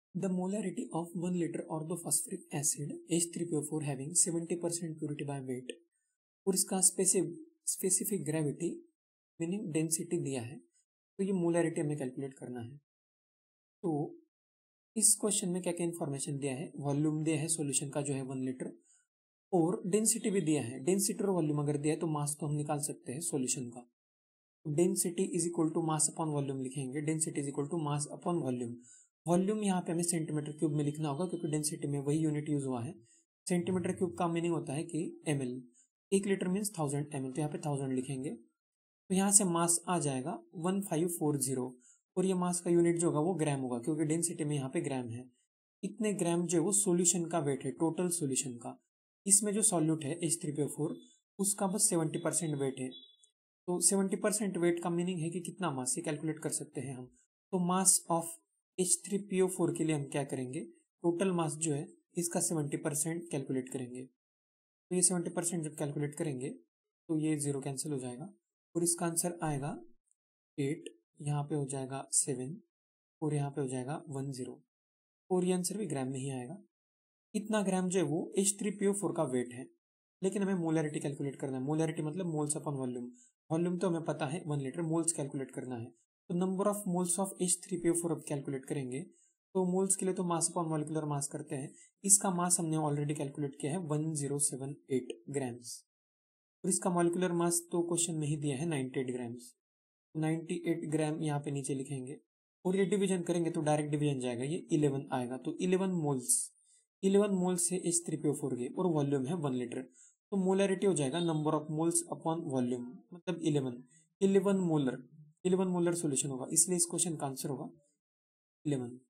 The molarity of 1 liter orthophosphoric acid H3PO4 having 70% purity by weight और इसका specific gravity meaning density दिया है, तो ये मोलैरिटी हमें कैलकुलेट करना है। तो इस क्वेश्चन में क्या क्या इन्फॉर्मेशन दिया है, वॉल्यूम दिया है सॉल्यूशन का जो है 1 लीटर, और डेंसिटी भी दिया है। डेंसिटी और वॉल्यूम अगर दिया है तो मास तो हम निकाल सकते हैं सॉल्यूशन का। Density is equal to mass upon volume लिखेंगे, density is equal to mass upon volume. Volume यहाँ पे हमें सेंटीमीटर क्यूब में लिखना होगा क्योंकि डेंसिटी में वही यूनिट यूज हुआ है। सेंटीमीटर क्यूब का मीनिंग होता है कि ml, 1 लीटर मीन्स 1000 ml, तो यहाँ पे 1000 लिखेंगे। तो यहाँ से मास आ जाएगा 1540, और ये मास का यूनिट जो होगा वो ग्राम होगा क्योंकि डेंसिटी में यहाँ पे ग्राम है। इतने ग्राम जो है वो सोल्यूशन का वेट है, टोटल सोल्यूशन का। इसमें जो सॉल्यूट है H3PO4 उसका बस 70% वेट है। तो 70% वेट का मीनिंग है कि कितना मास, ये कैलकुलेट कर सकते हैं हम। तो मास ऑफ H3PO4 के लिए हम क्या करेंगे, टोटल मास जो है इसका 70% कैलकुलेट करेंगे। तो ये 70% जब कैलकुलेट करेंगे तो ये 0 कैंसिल हो जाएगा और इसका आंसर आएगा 8, यहाँ पे हो जाएगा 7 और यहाँ पे हो जाएगा 10, और ये आंसर भी ग्राम में ही आएगा। इतना ग्राम जो है वो H3PO4 का वेट है, लेकिन हमें मोलैरिटी कैलकुलेट करना है। मोलैरिटी मतलब मोल्स अपॉन वॉल्यूम। वॉल्यूम तो हमें पता है 1 लीटर, मोल्स कैलकुलेट करना है। तो number of moles of H3PO4 अब कैलकुलेट करेंगे। तो मोल्स के लिए तो मास अपॉन मॉलिक्यूलर मास करते हैं। इसका मास हमने ऑलरेडी कैलकुलेट किया है 1078 ग्राम्स, और इसका मॉलिक्यूलर मास तो क्वेश्चन में ही दिया है 98 ग्राम्स। 98 ग्राम यहाँ पे नीचे लिखेंगे, और ये डिवीजन करेंगे तो डायरेक्ट डिवीजन जाएगा, ये 11 आएगा। तो 11 मोल्स से H3PO4 के, और वॉल्यूम है 1 लीटर। तो मोलैरिटी हो जाएगा number of moles upon volume, मतलब 11 मोलर सोल्यूशन होगा, इसलिए इस क्वेश्चन का आंसर होगा 11।